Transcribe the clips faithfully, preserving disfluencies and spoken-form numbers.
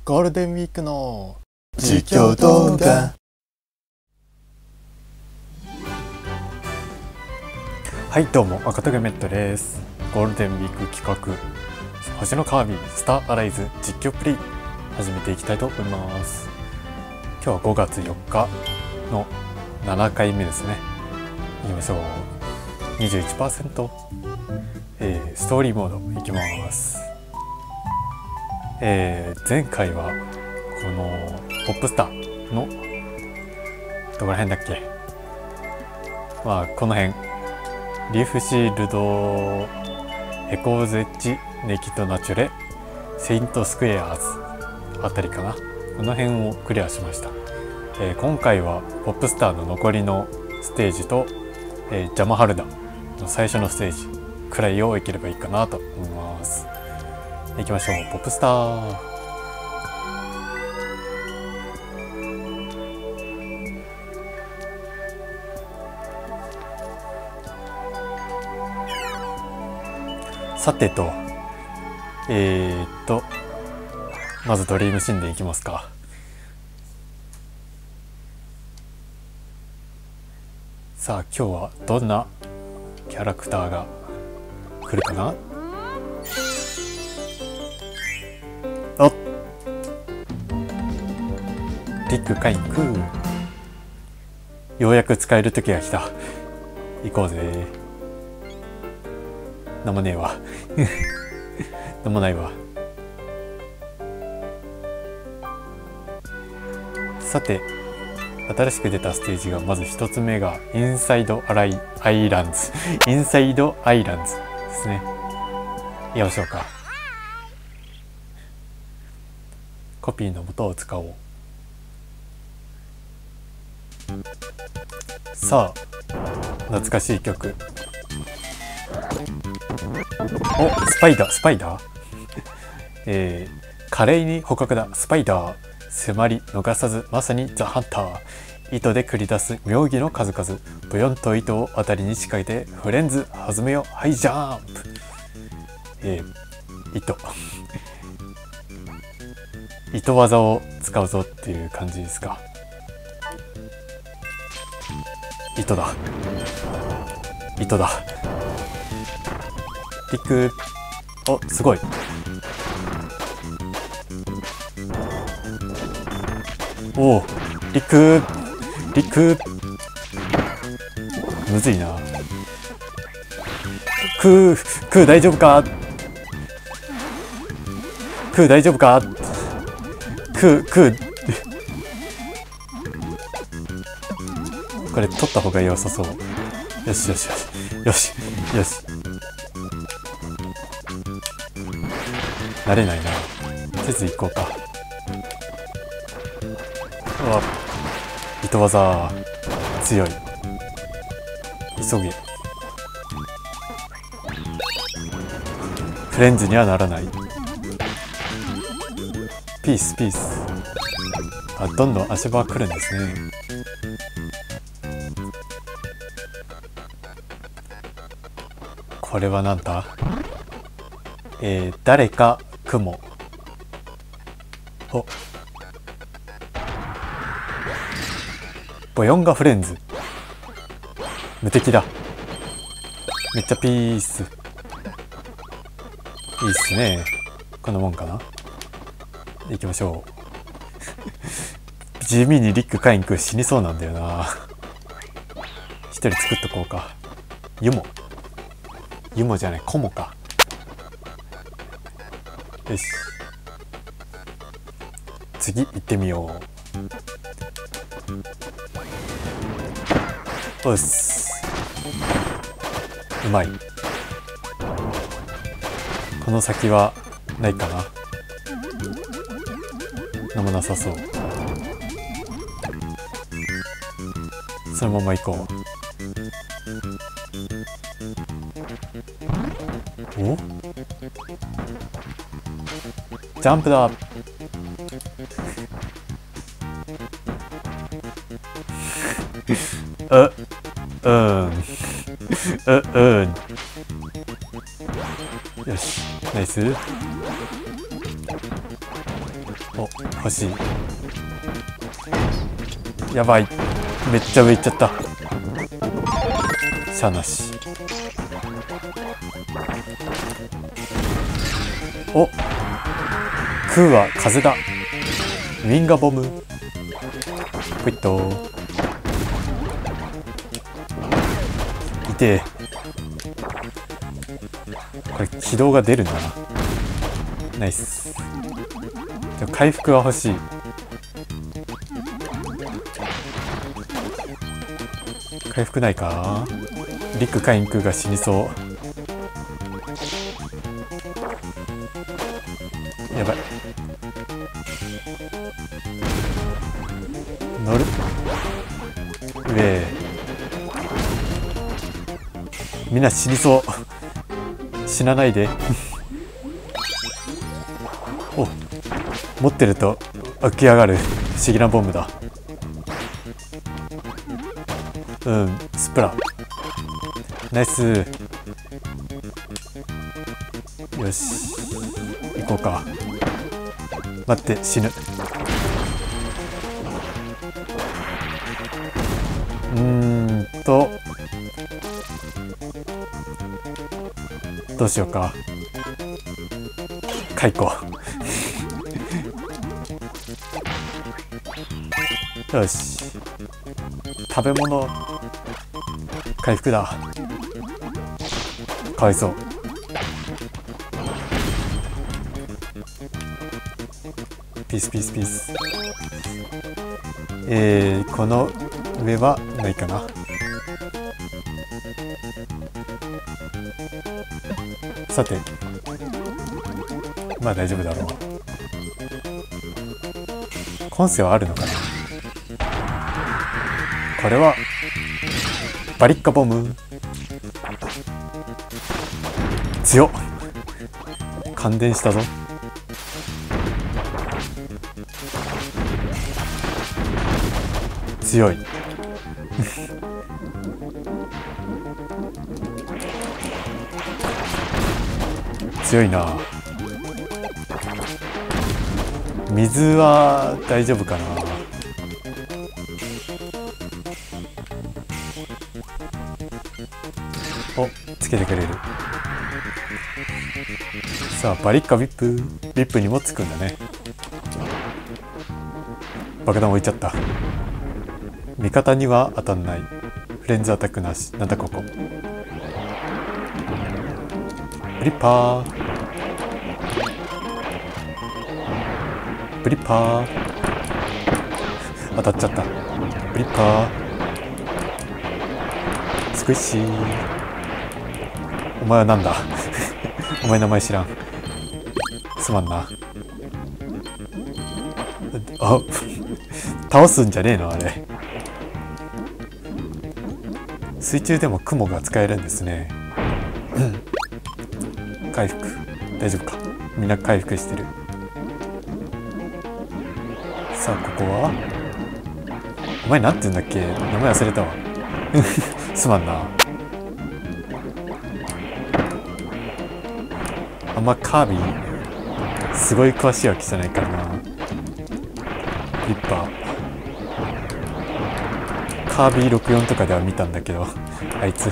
ゴールデンウィークの実況動画。 はいどうも、赤峠メットです。ゴールデンウィーク企画星のカービィスターアライズ実況プレイ始めていきたいと思います。今日はごがつよっかのななかいめですね。いきましょう。 にじゅういちパーセント、えー、ストーリーモードいきます。えー、前回はこのポップスターのどこら辺だっけ、まあこの辺リーフシールド、エコーズエッジ、ネキッドナチュレ、セイントスクエアーズあたりかな、この辺をクリアしました。えー、今回はポップスターの残りのステージと、えー、ジャマハルダの最初のステージくらいをいければいいかなと思います。いきましょう。ポップスター。さてと、えー、っとまずドリームシンデンいきますか。さあ今日はどんなキャラクターが来るかな。おっ、リックカインクー、ようやく使える時が来た。行こうぜ。なんもねえわなんもないわ。さて新しく出たステージが、まず一つ目がインサイドアライアイランズインサイドアイランズですね。行きましょうか。コピーの元を使おう。さあ懐かしい曲。お、スパイダースパイダーえー、華麗に捕獲だスパイダー、迫り逃さずまさにザ・ハンター、糸で繰り出す妙義の数々、ブヨンと糸を渡りに仕掛けてフレンズ弾めよハイジャンプ。えー、糸糸技を使うぞっていう感じですか。糸だ糸だリック、お、すごい。おお、リックリックむずいな。クークー大丈夫か、クー大丈夫か、クークーこれ取った方が良さそう。よしよしよしよしよし。慣れないな。とりあえず行こうか。うわ、糸技強い。急げ。フレンズにはならない。ピースピース。あ、どんどん足場来るんですね。これはなんだ。えー、誰か雲。お、ボヨンガフレンズ。無敵だ。めっちゃピース。いいっすね。こんなもんかな。行きましょう地味にリックカインク死にそうなんだよな。一人作っとこうか。ユモユモじゃない、コモか。よし、次行ってみよう。おっす、うまい。この先はないかな。なんもなさそう。そのまま行こう。お、ジャンプだう、うん、う、うん。よし、ナイス。 お、欲しい。やばい、めっちゃ上行っちゃった。しゃあなし。お、クーは風だ。ウィンガボム。クイット。痛え。これ起動が出るんだな。ナイス。回復は欲しい。回復ないか。リックカインクーが死にそう。やばい。乗る。上。みんな死にそう。死なないで。お、持ってると浮き上がる不思議なボムだ。うん、スプラ。ナイス。よし、行こうか。待って、死ぬ。うーんとどうしようか。解雇。よし、食べ物回復だ。かわいそう。ピースピースピース。えー、この上はないかな。さて、まあ大丈夫だろう。今世はあるのかな。これはバリッカボム。強っ。感電したぞ。強い。強いな。水は大丈夫かな。お、つけてくれる。さあ、バリッカビップ。ビップにもつくんだね。爆弾置いちゃった。味方には当たんない。フレンズアタックなし。なんだここ。ブリッパー。ブリッパー。当たっちゃった。ブリッパー。スクイッシー。お前はなんだ。お前名前知らん。すまんな。あ、倒すんじゃねえのあれ。水中でも雲が使えるんですね。回復大丈夫か。みんな回復してる。さあ、ここはお前なんて言うんだっけ。名前忘れたわ。すまんな。あんまカービィすごい詳しいわけじゃないからな。リッパーカービィろくじゅうよんとかでは見たんだけど、あいついっ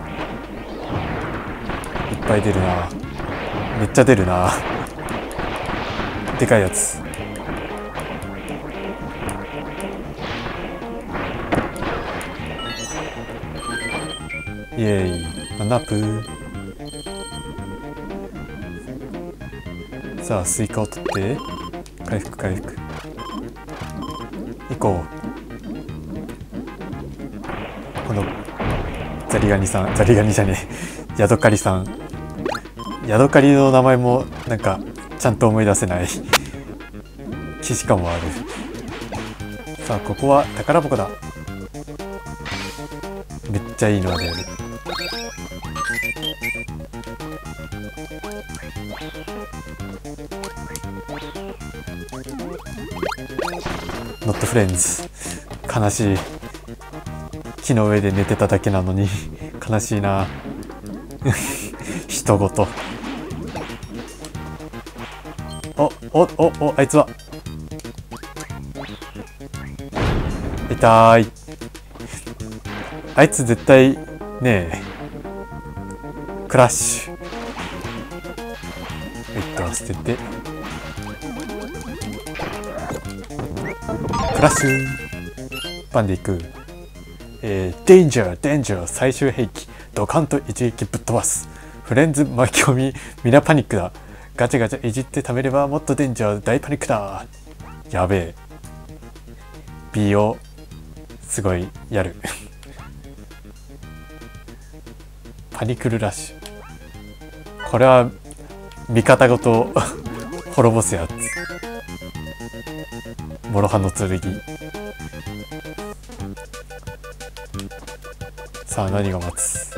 ぱい出るな。めっちゃ出るな。でかいやつ。イエーイ。ナップ。さあ、スイカを取って回復回復。行こう。このザリガニさん、ザリガニじゃねえ、ヤドカリさん。ヤドカリの名前もなんかちゃんと思い出せない。既視感もある。さあ、ここは宝箱だ。めっちゃいいのが出る。ノットフレンズ。悲しい。木の上で寝てただけなのに悲しいな。人ごと。おおおお、あいつは痛い。あいつ絶対ねえクラッシュ。えっと捨ててクラッシュバンでいく。えー、デンジャーデンジャー最終兵器ドカンと一撃ぶっ飛ばす。フレンズ巻き込み皆パニックだ。ガチャガチャいじって貯めればもっとデンジャー大パニックだ。やべえ B をすごいやるパニクルラッシュ。これは味方ごと滅ぼすやつ。諸刃の剣。さあ何が待つ。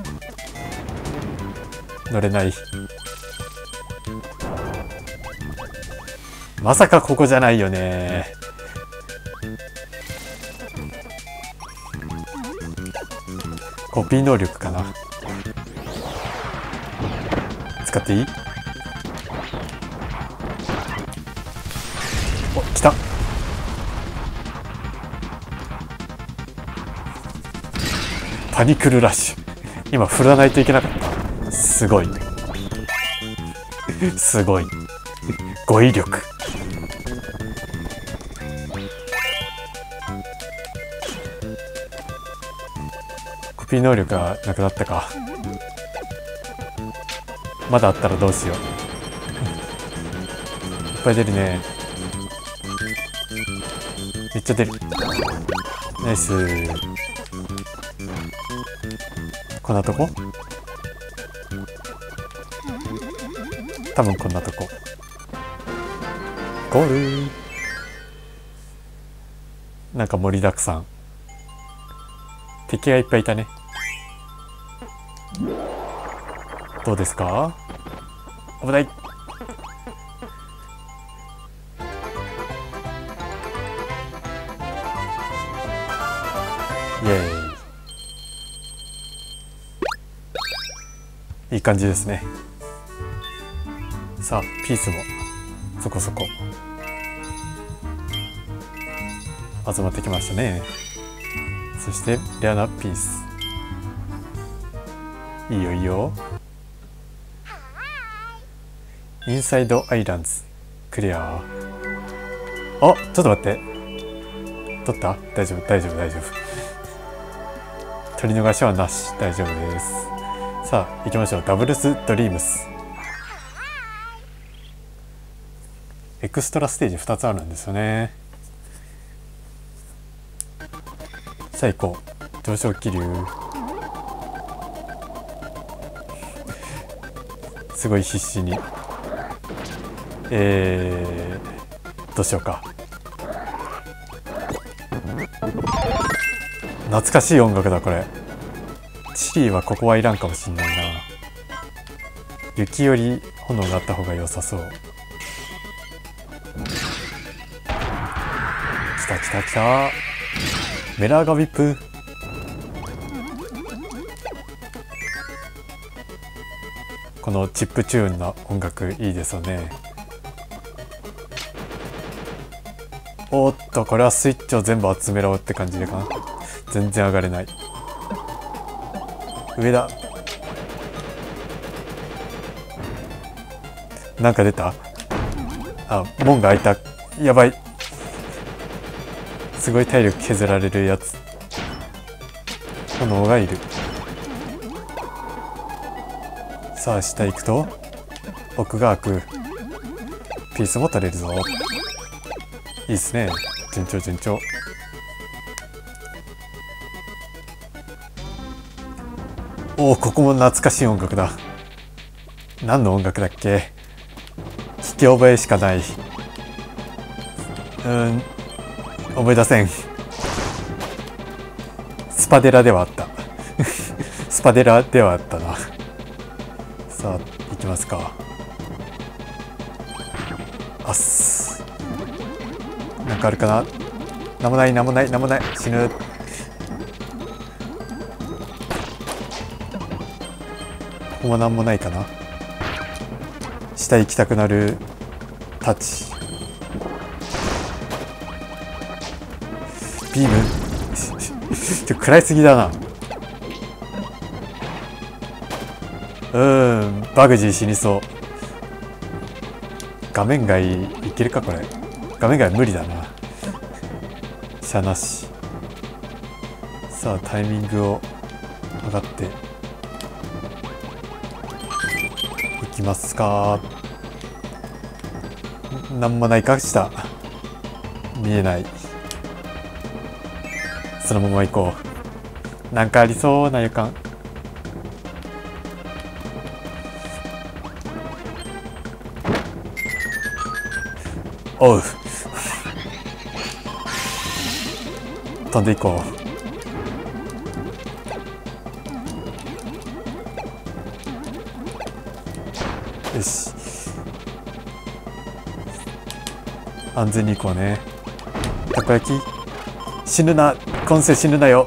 乗れない。まさかここじゃないよね。コピー能力かな。使っていい？お、来た。パニクルラッシュ。今振らないといけなかった。すごいすごい語彙力。コピー能力がなくなったか。まだあったらどうしよう。いっぱい出るね。めっちゃ出る。ナイス。こんなとこ？多分こんなとこ。ゴール。なんか盛りだくさん。敵がいっぱいいたね。どうですか？危ない。イエーイ。いい感じですね。さあピースもそこそこ集まってきましたね。そしてレアなピース。いいよいいよ。インサイドアイランズクリア。あ、ちょっと待って。取った？大丈夫大丈夫大丈夫。取り逃しはなし。大丈夫です。さあ行きましょう。ダブルスドリームス。エクストラステージふたつあるんですよね。さあ行こう。上昇気流。すごい必死に。えー、どうしようか。懐かしい音楽だこれ。チリはここはいらんかもしんないな。雪より炎があった方が良さそう。来た来た来た。メラーガビップ。このチップチューンな音楽いいですよね。おっとこれはスイッチを全部集めろって感じでかな。全然上がれない。上だ。なんか出た。あ、門が開いた。やばい。すごい体力削られるやつ。炎がいる。さあ下行くと奥が開く。ピースも取れるぞ。いいっすね。順調順調。おお、ここも懐かしい音楽だ。何の音楽だっけ。聞き覚えしかない。うーん、思い出せん。スパデラではあったスパデラではあったな。さあ行きますか。あっす。なんかあるかな。なんもないなんもないなんもない。死ぬ。ここもなんもないかな。下行きたくなるタッチ。 ビームちょ食らいすぎだな。うーんバグジー死にそう。画面外いけるかこれ。画面外無理だな。しゃなし。さあタイミングを上がっていきますか。なんもないか下見えない。そのまま行こう。なんかありそうな予感。おう飛んでいこう。よし安全に行こうね。たこ焼き死ぬな。今世死ぬなよ。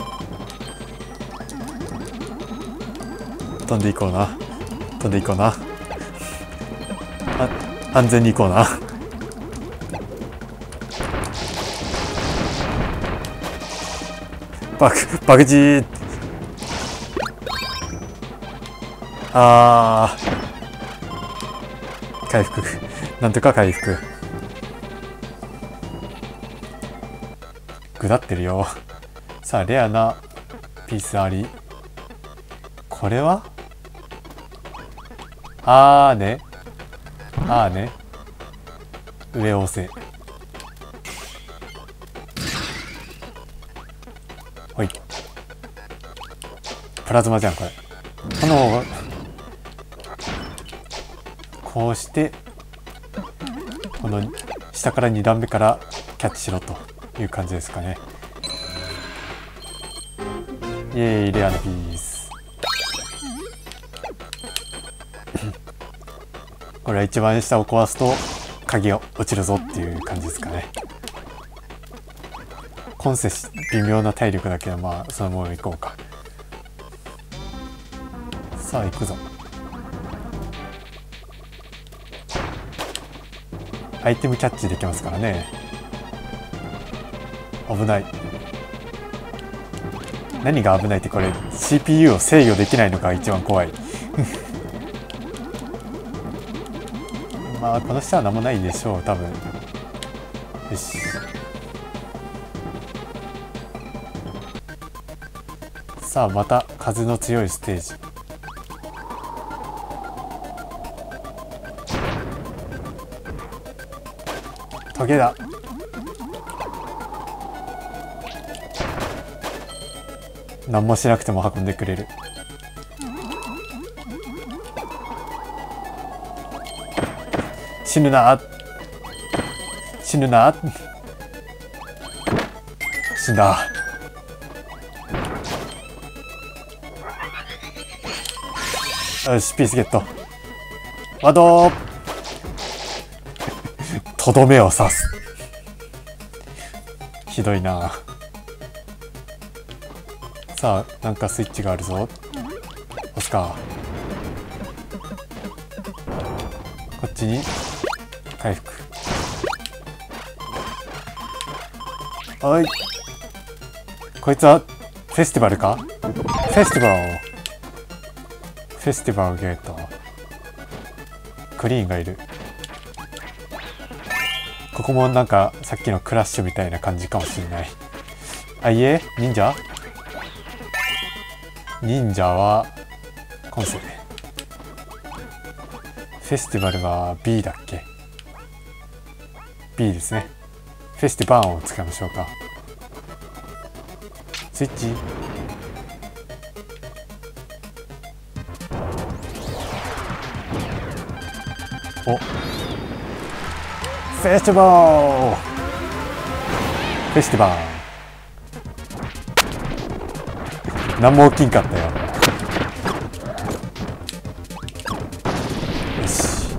飛んでいこうな。飛んでいこうな。あ安全に行こうな。バグバグジー。あー回復なんとか回復。下ってるよ。さあレアなピースあり。これはあーねあーね上押せ。ほいプラズマじゃんこれ。炎がこうしてこの下からに段目からキャッチしろという感じですかね。イエーイレアなピースこれは一番下を壊すと鍵が落ちるぞっていう感じですかね。今世微妙な体力だけどまあそのまま行こうか。さあ行くぞ。アイテムキャッチできますからね。危ない。何が危ないってこれ シーピーユー を制御できないのが一番怖いまあこの下は何もないでしょう多分。よしさあまた風の強いステージ。トゲだ。何もしなくても運んでくれる。死ぬな死ぬな死んだ。よしピースゲット。ワードとどめを刺す。ひどいな。さあなんかスイッチがあるぞ。押すか。こっちに回復。はいこいつはフェスティバルか。フェスティバルフェスティバルゲート。クリーンがいる。ここもなんかさっきのクラッシュみたいな感じかもしれない。あいえ忍者忍者は今世。フェスティバルは B だっけ。 B ですね。フェスティバーンを使いましょうか。スイッチ。おフェスティバルフェスティバル何も起きんかったよ。よし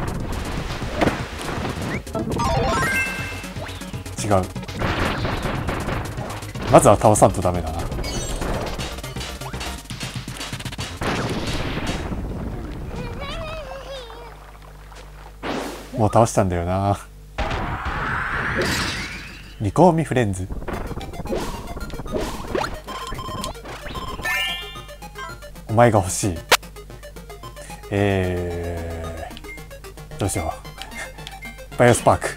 違う。まずは倒さんとダメだな。もう倒したんだよな。リコーミフレンズ。 お前が欲しい。えー、どうしよう。バイオスパーク。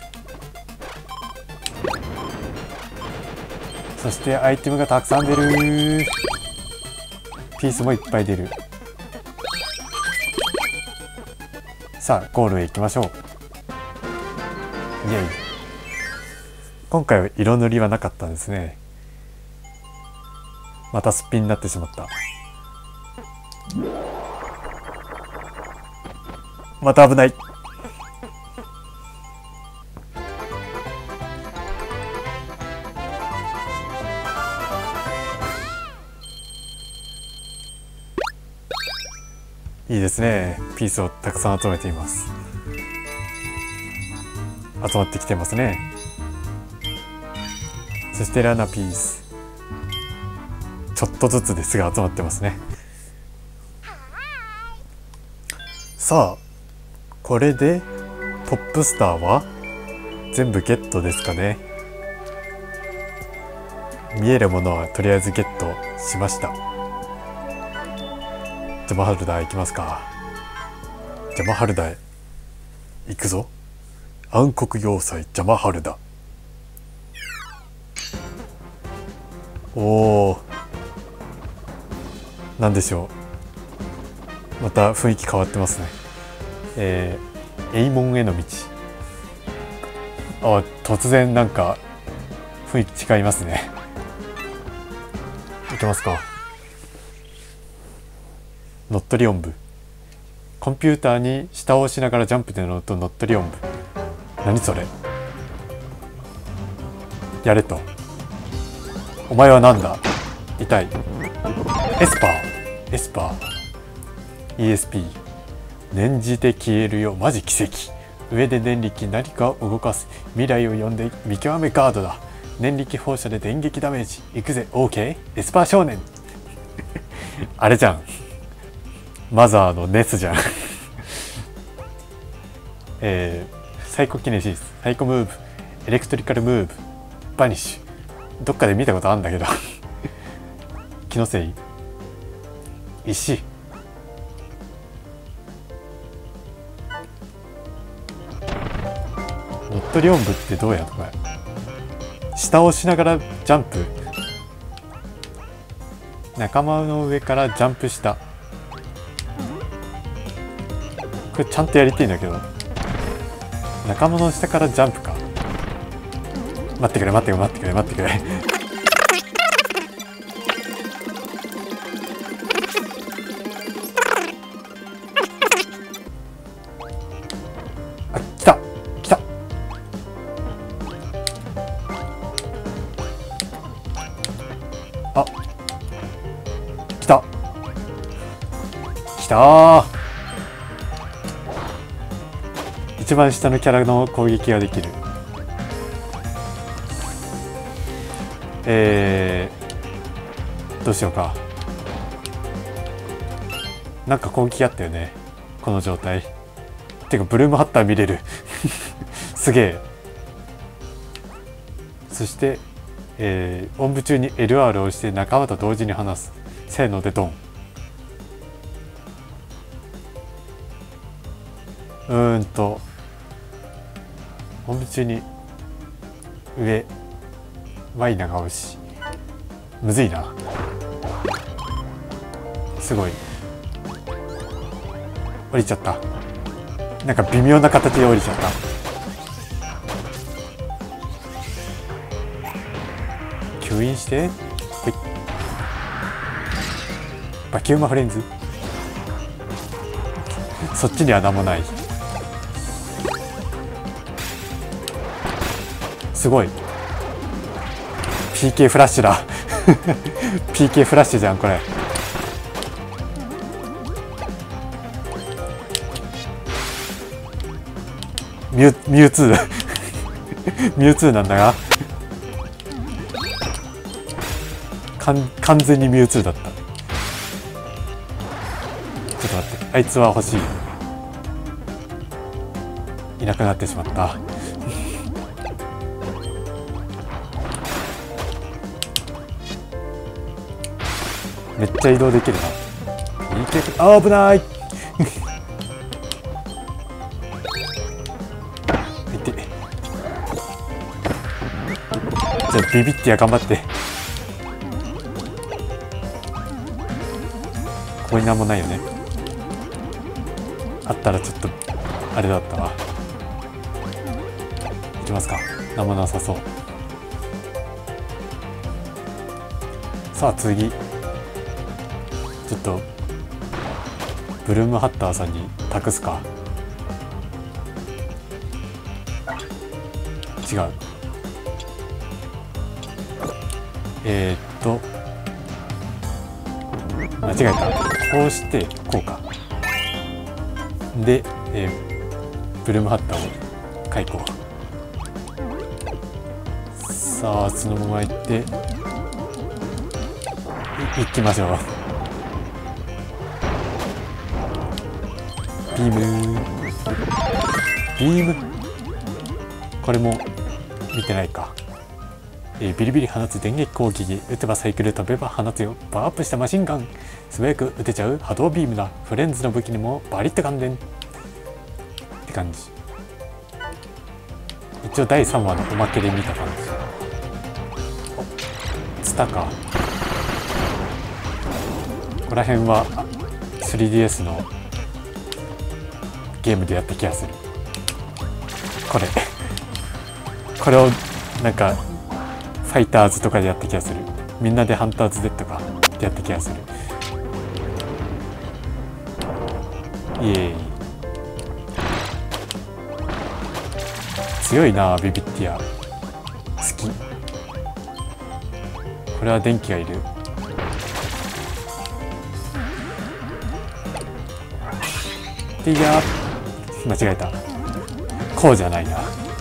そしてアイテムがたくさん出る。ピースもいっぱい出る。さあゴールへ行きましょう。イエイ。今回は色塗りはなかったんですね。またすっぴんになってしまった。また危ない。いいですね。ピースをたくさん集めています。集まってきてますね。そしてラナピース、ちょっとずつですが集まってますね。さあこれでポップスターは全部ゲットですかね。見えるものはとりあえずゲットしました。ジャマハルダー行きますか。ジャマハルダーへ行くぞ。暗黒要塞ジャマハルダ。おお、なんでしょう。また雰囲気変わってますね。えー、エイモンへの道。あ、突然なんか雰囲気違いますね。行きますか。乗っ取り音符。コンピューターに下を押しながらジャンプで乗ると乗っ取り音符。何それ。やれと。お前はなんだ。痛い。エスパーエスパー イーエスピー 念じて消えるよ。マジ奇跡。上で念力、何かを動かす。未来を呼んで見極めガードだ。念力放射で電撃ダメージ。行くぜ OK。 エスパー少年あれじゃん、マザーのネスじゃんえー、サイコキネシス、サイコムーブ、エレクトリカルムーブ、バニッシュ。どっかで見たことあるんだけど気のせい。石。乗っ取り音符ってどうやるのこれ。下を押しながらジャンプ。仲間の上からジャンプした。これちゃんとやりたいんだけど。仲間の下からジャンプか。待ってくれ待ってくれ待ってくれ待ってくれあ、来た来た。あ、来た来たー。一番下のキャラの攻撃ができる。えー、どうしようか。なんか攻撃あったよねこの状態。てかブルームハッター見れるすげえ。そして、えー、音符中に エルアール を押して仲間と同時に話す。せーのでドン。うーんと音符中に上 Y 長押し。むずいな。すごい降りちゃった。なんか微妙な形で降りちゃった。吸引してほい。バキューマフレンズそっちには何もない。すごい ピーケー フラッシュだピーケー フラッシュじゃんこれ。ミュミュウツーミュウツーなんだがかん完全にミュウツーだった。ちょっと待って、あいつは欲しい。いなくなってしまっためっちゃ移動できるな。いける。あー危ないいて。じゃあビビってや頑張って。ここになんもないよね。あったらちょっとあれだったわ。いきますか。なんもなさそう。さあ次、ちょっとブルームハッターさんに託すか。違う。えー、っと間違えた。こうしてこうか。で、えー、ブルームハッターを解雇。さあそのまま行って行きましょう。ビームビームこれも見てないか。えー、ビリビリ放つ電撃攻撃、撃てばサイクル、飛べば放つよ。パワーアップしたマシンガン、素早く撃てちゃう波動ビームだ。フレンズの武器にもバリッと関連って感じ。一応だいさんわのおまけで見た感じ。おツタか。ここら辺は スリーディーエス のゲームでやった気がする。これこれをなんかファイターズとかでやった気がする。みんなでハンターズデッドかでやった気がする。イエーイ。強いなビビッティア。好き。これは電気がいる。でいや間違えた。こうじゃないな。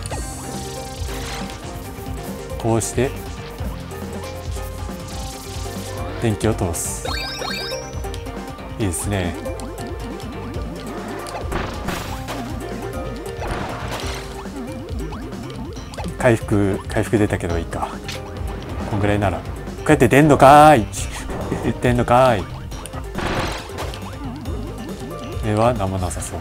こうして電気を通す。いいですね。回復回復出たけどいいか。こんぐらいなら。こうやって出んのかーい出んのかーい。目は何もなさそう。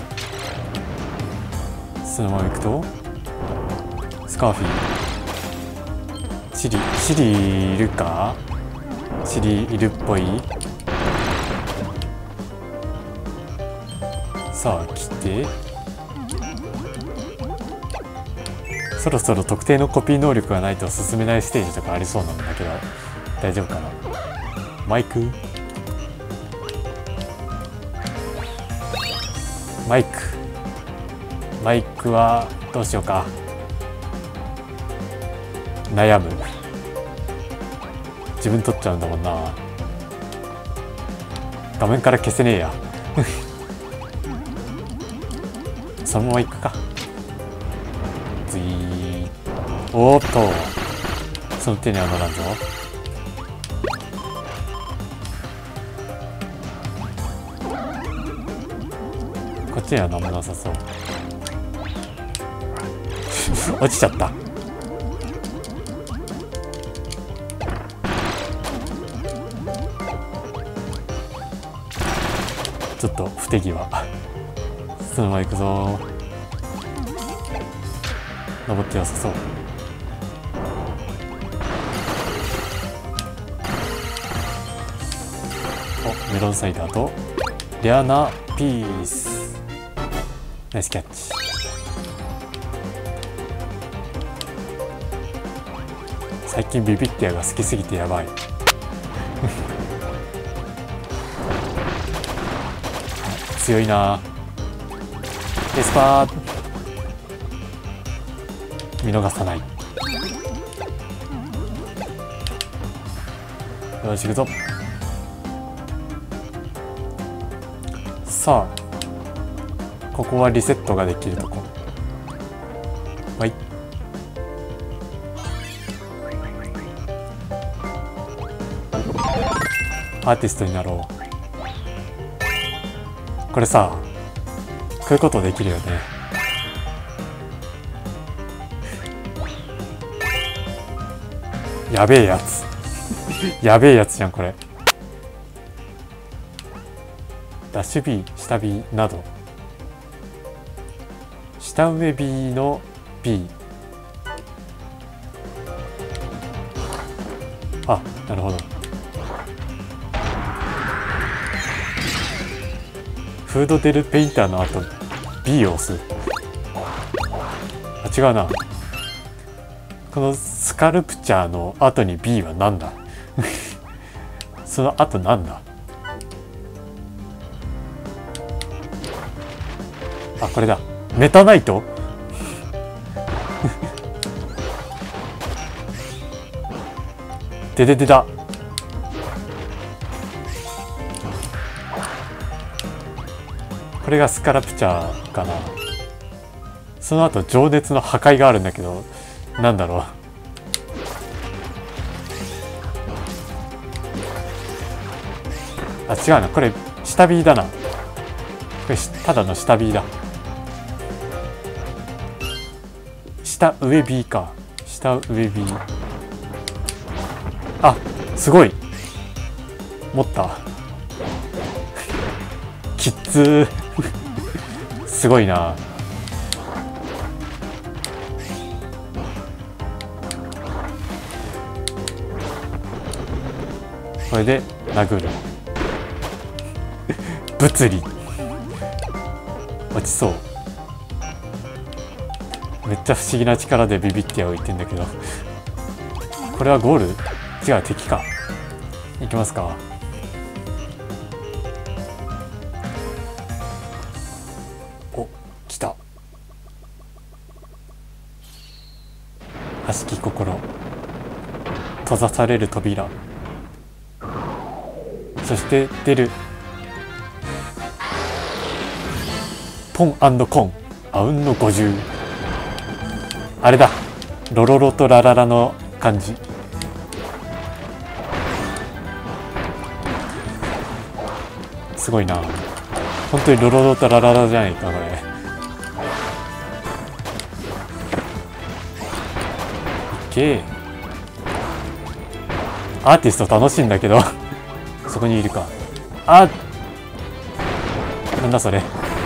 そのまま行くとスカーフィー。チリチリいるか。チリいるっぽい。さあ来て。そろそろ特定のコピー能力がないと進めないステージとかありそうなんだけど大丈夫かな。マイクマイクマイクはどうしようか。悩む。自分取っちゃうんだもんな。画面から消せねえやそのまま行くか。ズイー。おーっとその手には乗らんぞ。こっちには何もなさそう落ちちゃった。ちょっと不手際。そのまま行くぞ。登って良さそう。おメロンサイダーとレアなピース。ナイスキャッチ。最近ビビッティアが好きすぎてやばい強いな。エスパー見逃さない。よし行くぞ。さあここはリセットができるとこ。はいアーティストになろう。これさこういうことできるよね。やべえやつやべえやつじゃんこれ。 ダッシュ B、下 B など、下上 B の B。 あ、なるほど。フードデルペインターの後 B を押す。あ、違うな。このスカルプチャーの後に B は何だその後なんだ。あ、これだ。メタナイトでででだ。これがスカラプチャーかな。その後情熱の破壊があるんだけど、なんだろう。あ、違うな。これ下 B だな。これただの下 B だ。下上 B か。下上 B。あ、すごい。持ったきっつーすごいな。これで殴る物理落ちそう。めっちゃ不思議な力でビビってやを言ってんだけど、これはゴール？違う、敵か。いきますか。お、来た。悪しき心、閉ざされる扉、そして出るポン&コン、あうんのごじゅう。あれだ、ロロロとラララの感じ。すごいな。本当にロロロとラララじゃないかこれ。いっけー。アーティスト楽しいんだけどそこにいるか。あ、なんだそれ。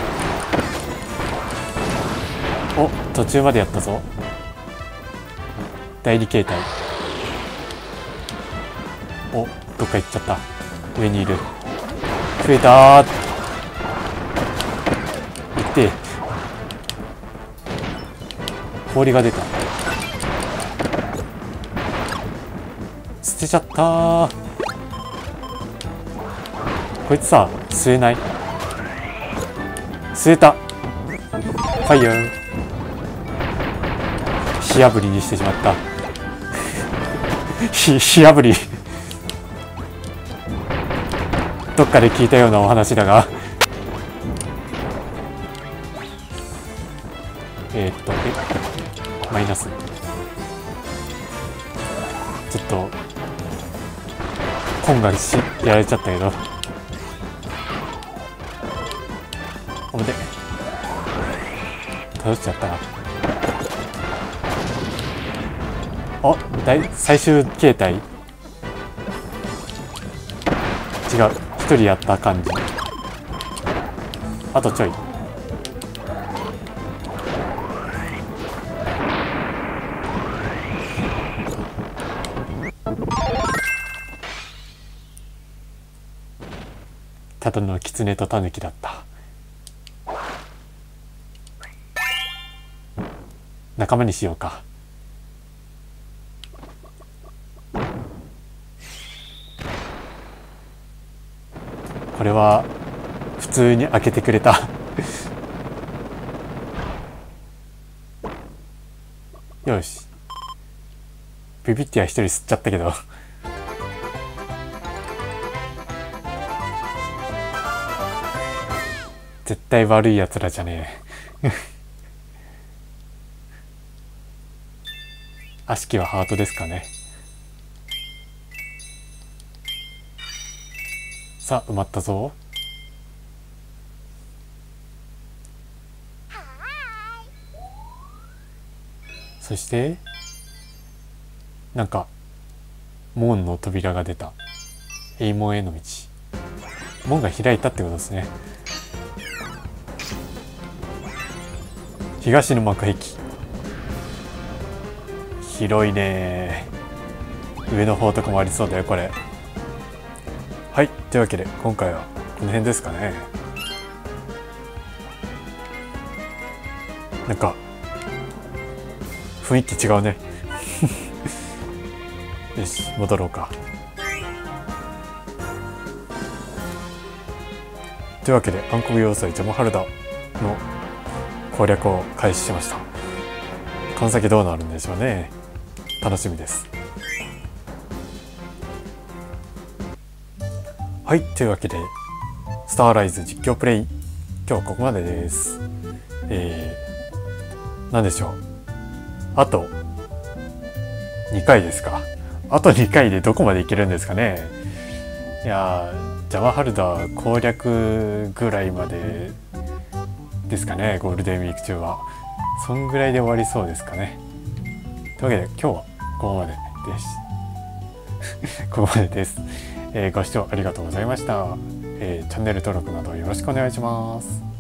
お、途中までやったぞ。代理形態。お、どっか行っちゃった。上にいる。増えたー。行って。氷が出た。捨てちゃったー。こいつさ、吸えない？吸えた。ファイヤー。火あぶりにしてしまった火、火あぶりどっかで聞いたようなお話だがえーっとえマイナス。ちょっと本がしやられちゃったけど、おめで倒しちゃったな。あ、だい最終形態違う、一人やった感じ。あとちょい。ただの狐とタヌキだった。仲間にしようか。これは普通に開けてくれたよし。ビビっては一人吸っちゃったけど絶対悪いやつらじゃねえ悪しきはハートですかね。さあ埋まったぞ。そしてなんか門の扉が出た。エイモンへの道。 門が開いたってことですね。東の幕壁、広いね。上の方とかもありそうだよこれ。はい、というわけで今回はこの辺ですかね。なんか雰囲気違うね。よし、戻ろうか。というわけで暗黒要塞ジャマハルダの攻略を開始しました。この先どうなるんでしょうね。楽しみです。はい、というわけでスターライズ実況プレイ、今日はここまでです。えー、何でしょう、あとにかいですか。あとにかいでどこまでいけるんですかね。いやー、ジャマハルダ攻略ぐらいまでですかね、ゴールデンウィーク中は。そんぐらいで終わりそうですかね。というわけで今日はここまでです。ここまでです。えー、ご視聴ありがとうございました。えー、チャンネル登録などよろしくお願いします。